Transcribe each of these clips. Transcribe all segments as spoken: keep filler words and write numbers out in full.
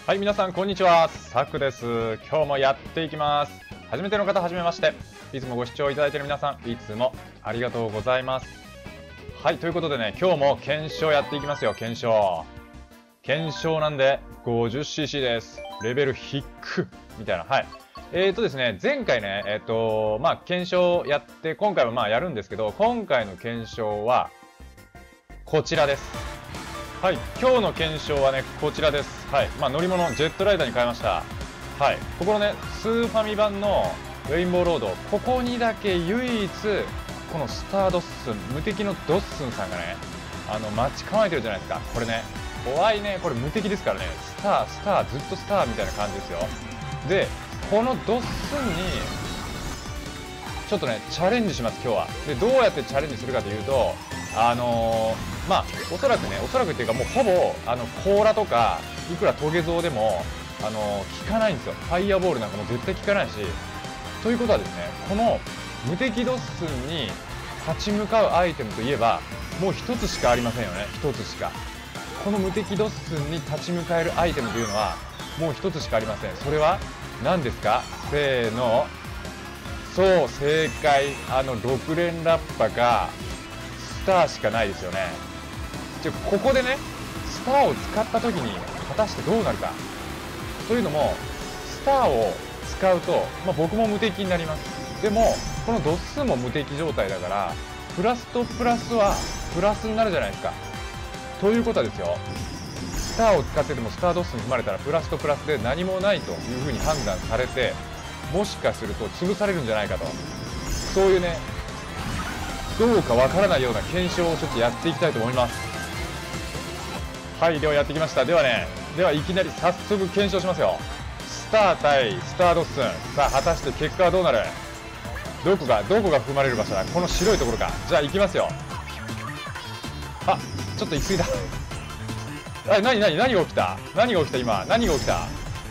はい、皆さんこんにちは、サクです。今日もやっていきます。初めての方、はじめまして。いつもご視聴いただいている皆さん、いつもありがとうございます。はい、ということでね、今日も検証やっていきますよ。検証検証なんで ごじゅっシーシー です。レベル低くみたいな。はい、えーとですね、前回ね、えっ、ー、とまあ検証やって、今回はまあやるんですけど、今回の検証はこちらです。はい、今日の検証はね、こちらです。はい、まあ、乗り物、ジェットライダーに変えました。はい、ここのね、スーファミ版のレインボーロード、ここにだけ唯一、このスタードッスン、無敵のドッスンさんがね、あの、待ち構えてるじゃないですか。これね、怖いね、これ無敵ですからね、スター、スター、ずっとスターみたいな感じですよ。で、このドッスンに、ちょっとね、チャレンジします、今日は。で、どうやってチャレンジするかというと、あのー、まあ、おそらくね、おそらくっていうか、もうほぼ、あの、甲羅とか、いくらトゲゾウでも、あのー、効かないんですよ。ファイヤーボールなんかも絶対効かないし。ということはですね、この無敵ドッスンに立ち向かうアイテムといえば、もう一つしかありませんよね。一つしか。この無敵ドッスンに立ち向かえるアイテムというのは、もう一つしかありません。それは、何ですか？せーの。そう、正解。あの、ろく連ラッパが、スターしかないですよね。じゃあここでね、スターを使った時に果たしてどうなるかというのも、スターを使うと、まあ、僕も無敵になります。でもこの度数も無敵状態だから、プラスとプラスはプラスになるじゃないですか。ということはですよ、スターを使っててもスタードッスに踏まれたらプラスとプラスで何もないというふうに判断されて、もしかすると潰されるんじゃないかと、そういうね、どうかわからないような検証をちょっとやっていきたいと思います。はい、ではやってきました。ではね、ではいきなり早速検証しますよ。スター対スタードッスン。さあ、果たして結果はどうなる？どこが、どこが踏まれる場所だ？この白いところか。じゃあ行きますよ。あ、ちょっと行き過ぎた。あ、なになに、何が起きた？何が起きた今？何が起きた？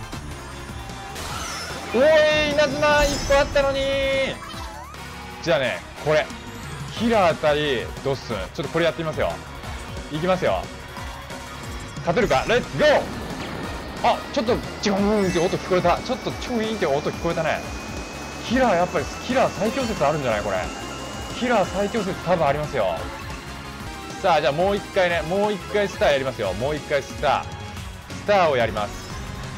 おーい、稲妻いっこあったのに。じゃあね、これ。キラー対ドッスン、ちょっとこれやってみますよ。いきますよ。勝てるか？レッツゴー。あ、ちょっとチューンって音聞こえた。ちょっとチューンって音聞こえたね。キラー、やっぱりキラー最強説あるんじゃないこれ。キラー最強説多分ありますよ。さあ、じゃあもう一回ね、もう一回スターやりますよ。もう一回スタースターをやります。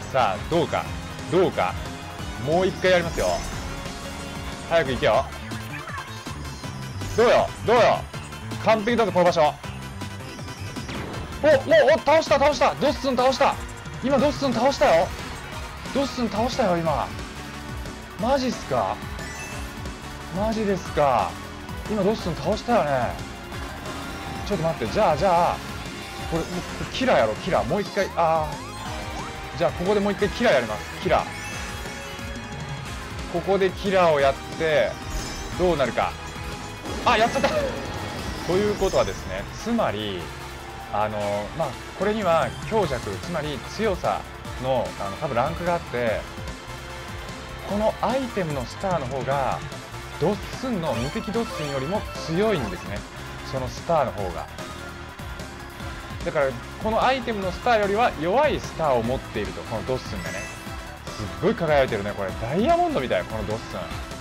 さあ、どうかどうか。もう一回やりますよ。早く行けよ。どうよどうよ、完璧だぞこの場所。おおお、倒した倒した、ドッスン倒した。今ドッスン倒したよ。ドッスン倒したよ今。マジっすか？マジですか？今ドッスン倒したよね。ちょっと待って、じゃあじゃあこれキラーやろう。キラーもう一回。ああ、じゃあここでもう一回キラーやります。キラー、ここでキラーをやってどうなるか。あ、やっちゃったということはですね、つまりあのまあこれには強弱、つまり強さのあの多分ランクがあって、このアイテムのスターの方がドッスンの無敵ドッスンよりも強いんですね、そのスターの方が。だからこのアイテムのスターよりは弱いスターを持っていると、このドッスンがね。すっごい輝いてるねこれ。ダイヤモンドみたいこのドッスン。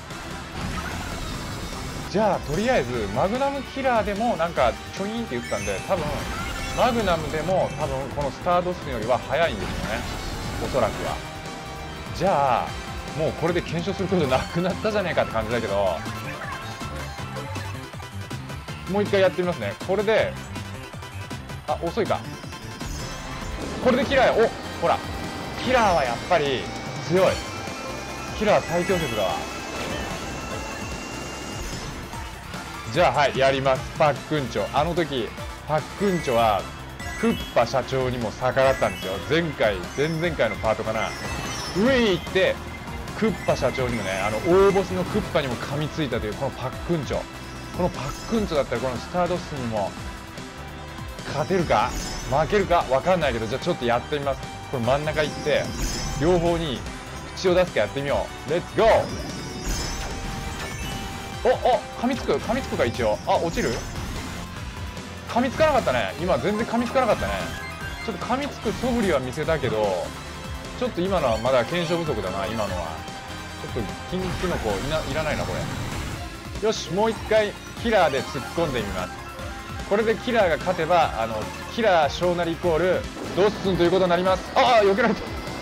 じゃあとりあえずマグナムキラーでもなんかちょいんって言ったんで、多分マグナムでも多分このスタードッスンよりは速いんですよね、おそらくは。じゃあもうこれで検証することなくなったじゃねえかって感じだけど、もう一回やってみますね。これで、あ、遅いか。これでキラーよ。お、ほらキラーはやっぱり強い。キラー最強説だわ。じゃあはい、やります。パックンチョ。あの時パックンチョはクッパ社長にも逆らったんですよ。前回前々回のパートかな。上へ行ってクッパ社長にもね、あの大ボスのクッパにも噛みついたというこのパックンチョ。このパックンチョだったらこのスタードッスンにも勝てるか負けるか分かんないけど、じゃあちょっとやってみます。これ真ん中行って両方に口を出すかやってみよう。レッツゴー。おお、噛みつく噛みつくか。一応、あ、落ちる。噛みつかなかったね今。全然噛みつかなかったね。ちょっと噛みつく素振りは見せたけどちょっと今のはまだ検証不足だな。今のはちょっと金キノコいな、いらないなこれ。よし、もう一回キラーで突っ込んでみます。これでキラーが勝てば、あのキラー小なりイコールドッスンということになります。ああ、避けられた。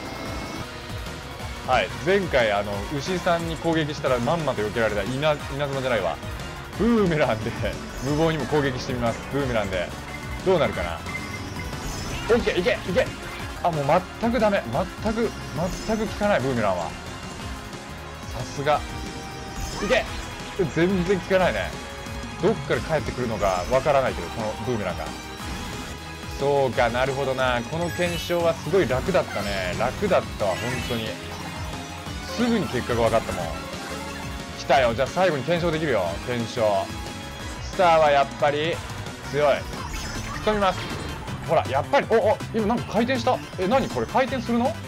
はい、前回あの牛さんに攻撃したらまんまと避けられた稲稲妻じゃないわ、ブーメランで無謀にも攻撃してみます。ブーメランでどうなるかな。オッケー、いけいけ。あ、もう全くダメ。全く全く効かない。ブーメランはさすが。いけ。全然効かないね。どっから帰ってくるのかわからないけど、このブーメランが。そうか、なるほどな。この検証はすごい楽だったね。楽だったわ、本当に。すぐに結果が分かったもん。来たよ。じゃあ最後に検証できるよ。検証スターはやっぱり強い。突っ込みます。ほら、やっぱり。おお、今なんか回転した。え、何これ、回転するの？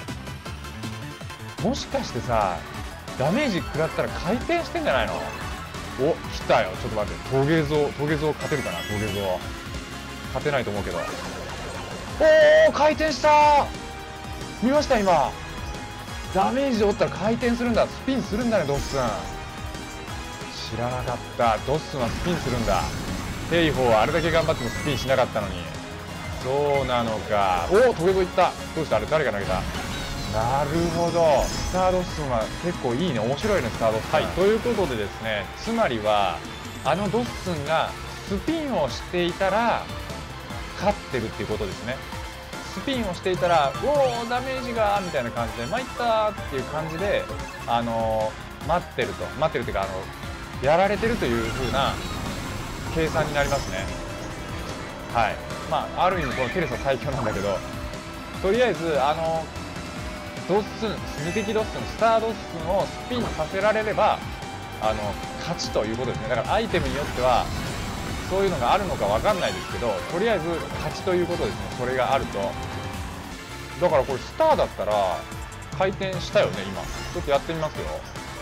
もしかしてさ、ダメージ食らったら回転してんじゃないの？お、来たよ。ちょっと待って。トゲゾウ、トゲゾウ勝てるかな。トゲゾウ勝てないと思うけど。おお、回転したー。見ました、今。ダメージで折ったら回転するんだ。スピンするんだね、ドッスン。知らなかった。ドッスンはスピンするんだ。テイホーはあれだけ頑張ってもスピンしなかったのに。そうなのか。おお、トゲゾウいった。どうした？あれ誰が投げた？なるほど。スタードッスンは結構いいね。面白いね、スタードッスン。はい、ということでですね、つまりはあのドッスンがスピンをしていたら勝ってるっていうことですね。スピンをしていたら、おお、ダメージがみたいな感じで、参ったっていう感じで、あのー、待ってると、待ってるっていうか、あのやられてるという風な計算になりますね。はい。まあ、ある意味、このテレサ最強なんだけど、とりあえず、あのドッスン、無敵ドッスン、スタードッスンをスピンさせられれば、あの勝ちということですね。だから、アイテムによっては、そういうのがあるのかわかんないですけど、とりあえず勝ちということですね。それがあると。だからこれスターだったら回転したよね。今ちょっとやってみますよ。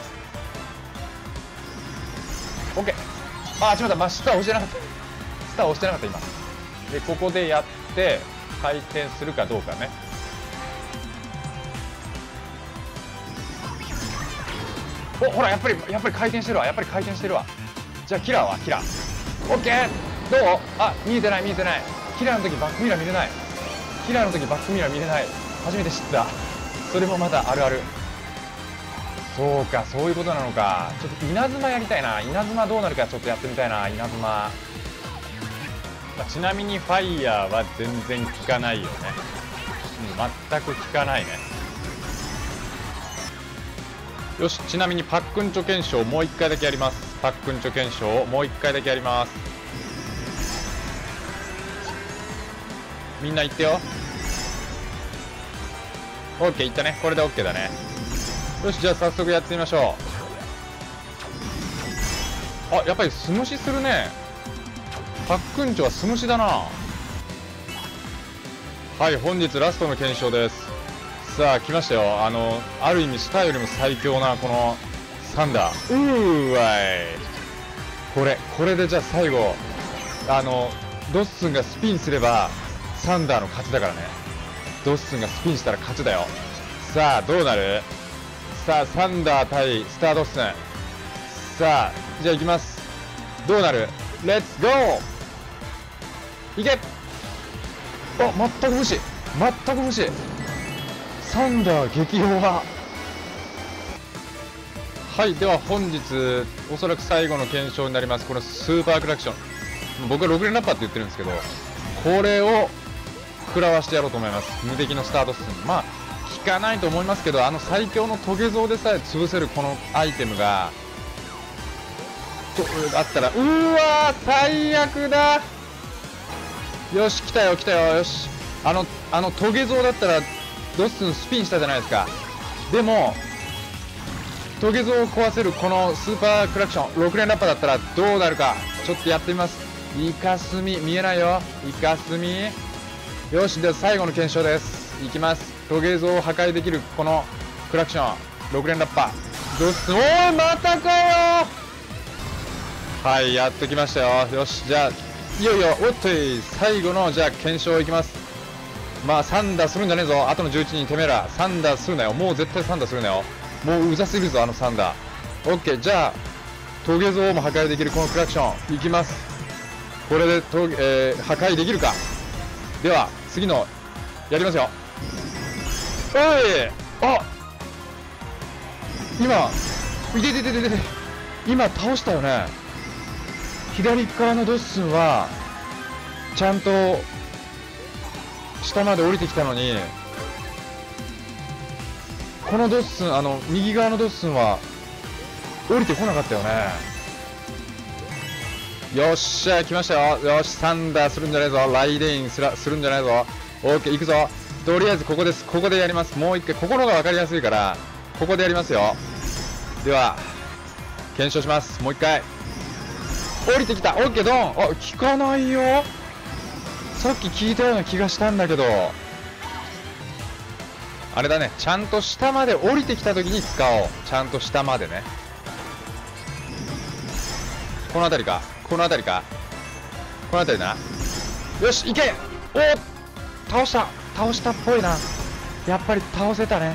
OK。 あー、違った。まあ、スター押してなかった。スター押してなかった今で。ここでやって回転するかどうかね。お、ほら、やっぱりやっぱり回転してるわ。やっぱり回転してるわ。じゃあキラーはキラー。オッケー。どう？あ、見えてない見えてない。キラーの時バックミラー見れない。キラーの時バックミラー見れない。初めて知った。それもまたあるある。そうか、そういうことなのか。ちょっと稲妻やりたいな。稲妻どうなるかちょっとやってみたいな。稲妻、まあ、ちなみにファイヤーは全然効かないよね。うん、全く効かないね。よし、ちなみにパックンチョ検証もういっかいだけやります。パックンチョ検証をもういっかいだけやります。みんな言ってよ。 OK いったね。これで OK だね。よし、じゃあ早速やってみましょう。あ、やっぱり素虫するね。パックンチョは素虫だな。はい、本日ラストの検証です。さあ来ましたよ。あのある意味スターよりも最強なこのサンダー。うーわい。これこれでじゃあ最後、あのドッスンがスピンすればサンダーの勝ちだからね。ドッスンがスピンしたら勝ちだよ。さあどうなる。さあサンダー対スタードッスン。さあじゃあ行きます。どうなる。レッツゴー。いけ。あ、全く無視。全く無視。サンダー激弱。はい、では本日おそらく最後の検証になります。このスーパークラクション、僕はろく連ラッパーって言ってるんですけど、これを食らわしてやろうと思います。無敵のスタート数、まあ効かないと思いますけど、あの最強のトゲゾウでさえ潰せるこのアイテムがあったら、うーわー最悪だ。よし来たよ来たよ。よし、あのあのトゲゾウだったらドッスンスピンしたじゃないですか。でもトゲゾウを壊せるこのスーパークラクションろく連ラッパだったらどうなるか、ちょっとやってみます。イカスミ見えないよ。イカスミ。よし、では最後の検証です。いきます。トゲゾウを破壊できるこのクラクションろく連ラッパドッスン。おーまたかよ。はい、やってきましたよ。よし、じゃあいよいよおっとい最後のじゃあ検証いきます。 まあさん打するんじゃねえぞ。あとのじゅういちにんてめえらさん打するなよ。もう絶対さん打するなよ。もううざすぎるぞあのさん打。オッケー、じゃあトゲゾウも破壊できるこのクラクションいきます。これでトゲ、えー、破壊できるか。では次のやりますよ。おい、あ、今いてててててて今倒したよね。左側のドッスンはちゃんと下まで降りてきたのに、このドッスン、あの右側のドッスンは降りてこなかったよね。よっしゃ来ましたよ。よしサンダーするんじゃないぞ。ライデインすらするんじゃないぞ。オーケー、行くぞ。とりあえずここです。ここでやります。もう一回ここの方が分かりやすいからここでやりますよ。では検証します。もう一回降りてきた。オッケー、ドン。あ、効かないよ。さっき聞いたような気がしたんだけど、あれだね、ちゃんと下まで降りてきた時に使おう。ちゃんと下までね。この辺りか、この辺りか、この辺りな。よし、いけ。おっ、倒した倒したっぽいな。やっぱり倒せたね。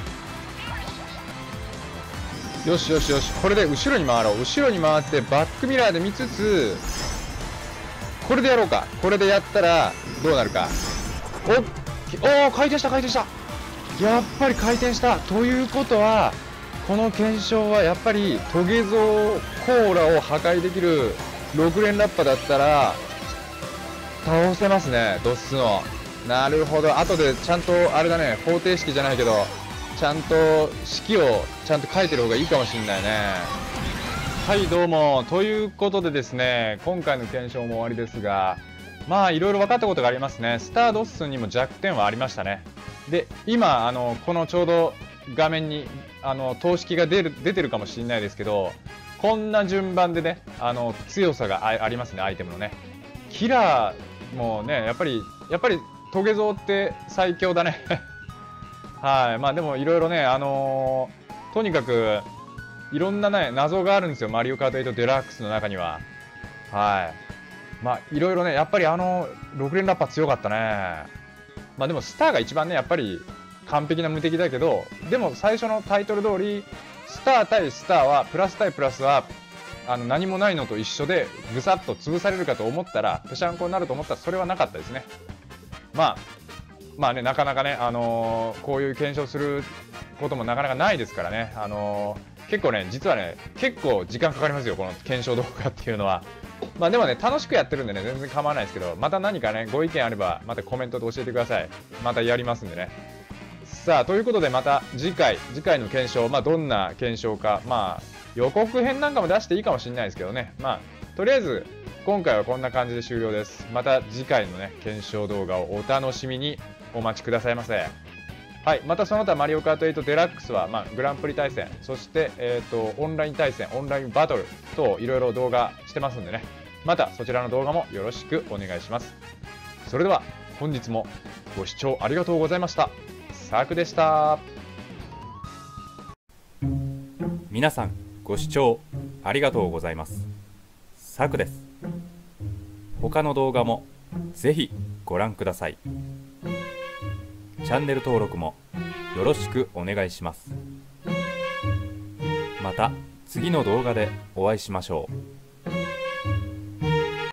よしよしよし、これで後ろに回ろう。後ろに回ってバックミラーで見つつ、これでやろうか。これでやったらどうなるか。おっ、おお、回転した回転した。やっぱり回転した。ということはこの検証はやっぱりトゲゾウコーラを破壊できるろく連ラッパだったら倒せますね、ドッスンを。なるほど。後でちゃんとあれだね、方程式じゃないけどちゃんと式をちゃんと書いてる方がいいかもしれないね。はいどうも、ということでですね、今回の検証も終わりですが、まあいろいろ分かったことがありますね。スタードッスンにも弱点はありましたね。で今あのこのちょうど画面にあの等式が出る出てるかもしれないですけど、こんな順番でね、あの強さが あ, ありますね、アイテムのね。キラーもね、やっぱりやっぱりトゲゾウって最強だねはい。まあでもいろいろね、あのー、とにかくいろんなね謎があるんですよ、マリオカートエイトデラックスの中には。はい。まあいろいろね、やっぱりあのろく連ラッパ強かったね。まあでもスターが一番ねやっぱり完璧な無敵だけど、でも最初のタイトル通りスター対スターはプラス対プラスはあの何もないのと一緒でぐさっと潰されるかと思ったら、ぺしゃんこになると思ったらそれはなかったですね。まあまあね、なかなかね、あのー、こういう検証することもなかなかないですからね、あのー、結構ね実はね結構時間かかりますよ、この検証動画っていうのは。まあでもね楽しくやってるんでね全然構わないですけど、また何かねご意見あればまたコメントで教えてください。またやりますんでね。さあということでまた次回次回の検証、まあどんな検証か、まあ予告編なんかも出していいかもしれないですけどね。まあとりあえず今回はこんな感じで終了です。また次回のね検証動画をお楽しみにお待ちくださいませ。はい、またその他マリオカートエイトデラックスは、まあ、グランプリ対戦、そして、えーと、オンライン対戦、オンラインバトル等いろいろ動画してますんでね、またそちらの動画もよろしくお願いします。それでは本日もご視聴ありがとうございました。サクでした。 皆さんご視聴ありがとうございます。サクです。他の動画もぜひご覧ください。チャンネル登録もよろしくお願いします。また次の動画でお会いしましょう。